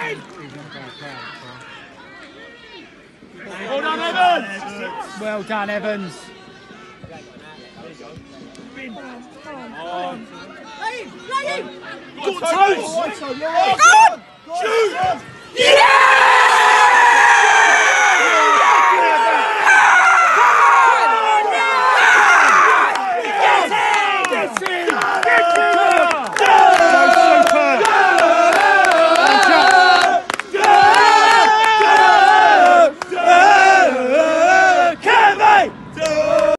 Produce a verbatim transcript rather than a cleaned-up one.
Well done, Evans! Well done, Evans. Oh. Play him! Play him! Good toes! Shoot! Yeah!